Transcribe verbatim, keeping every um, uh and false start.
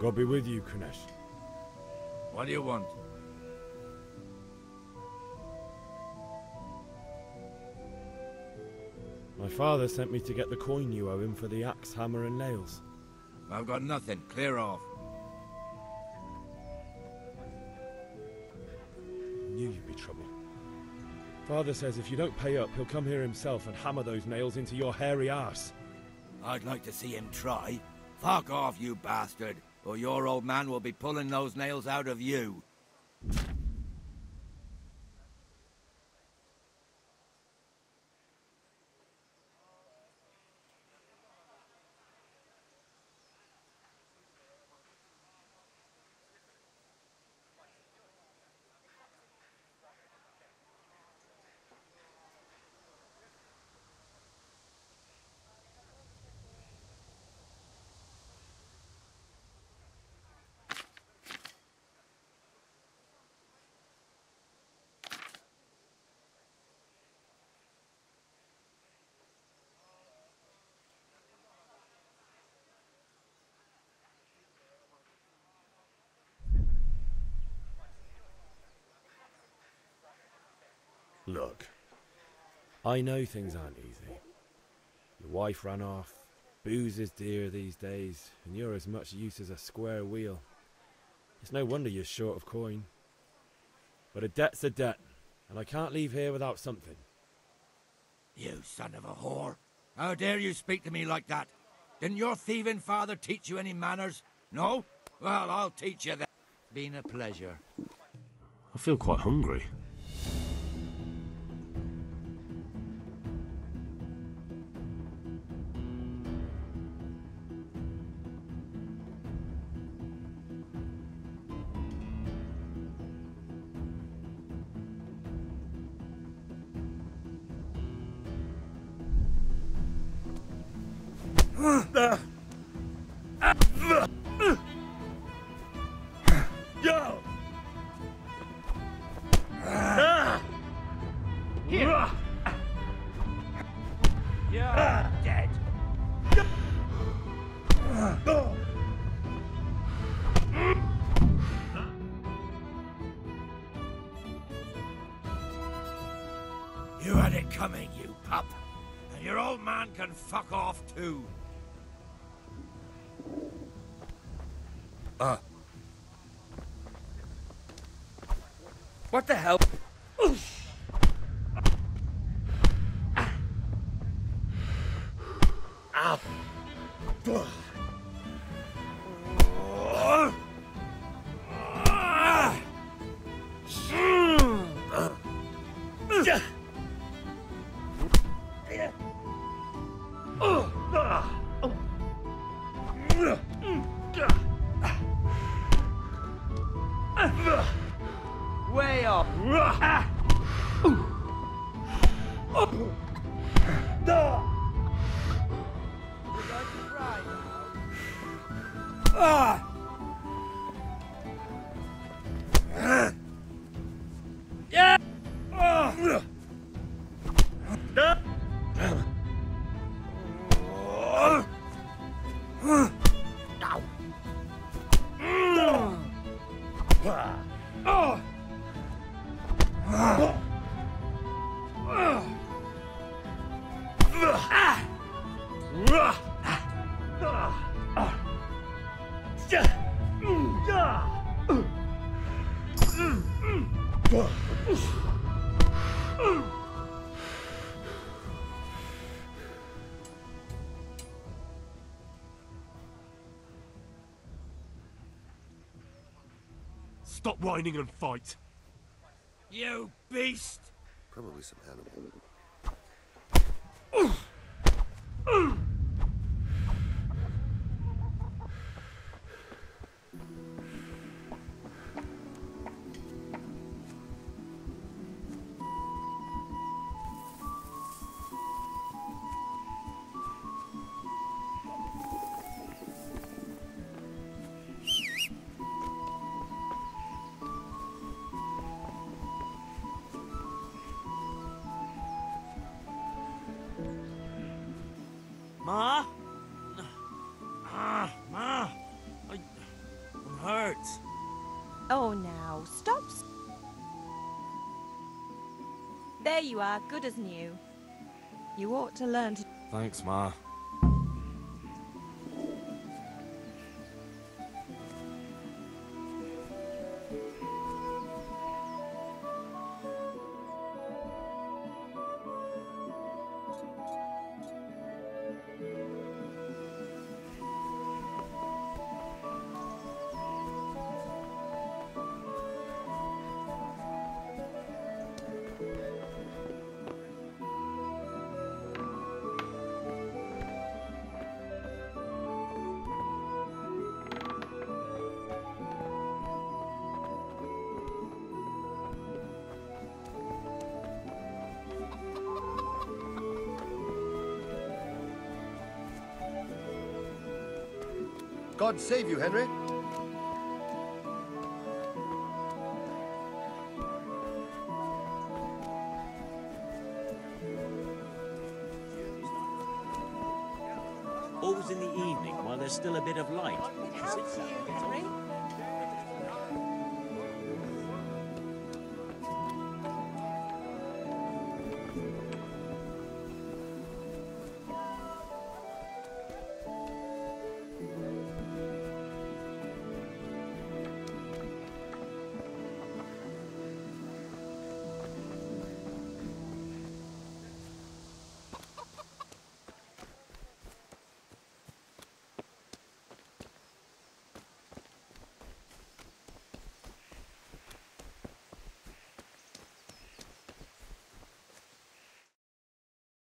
God be with you, Kunesh. What do you want? My father sent me to get the coin you owe him for the axe, hammer and nails. I've got nothing. Clear off. Knew you'd be trouble. Father says if you don't pay up, he'll come here himself and hammer those nails into your hairy arse. I'd like to see him try. Fuck off, you bastard, or your old man will be pulling those nails out of you. Look, I know things aren't easy. Your wife ran off, booze is dear these days, and you're as much use as a square wheel. It's no wonder you're short of coin. But a debt's a debt, and I can't leave here without something. You son of a whore! How dare you speak to me like that? Didn't your thieving father teach you any manners? No? Well, I'll teach you that. Been a pleasure. I feel quite hungry. Go! Here! You're dead. You had it coming, you pup. And your old man can fuck off too. Uh. What the hell? Ow. Way up. Yeah. Stop whining and fight. You beast! Probably some animal. Oh, now, stop. s- There you are, good as new. You ought to learn to... Thanks, Ma. God save you, Henry. Always in the evening while there's still a bit of light. How to you, Henry?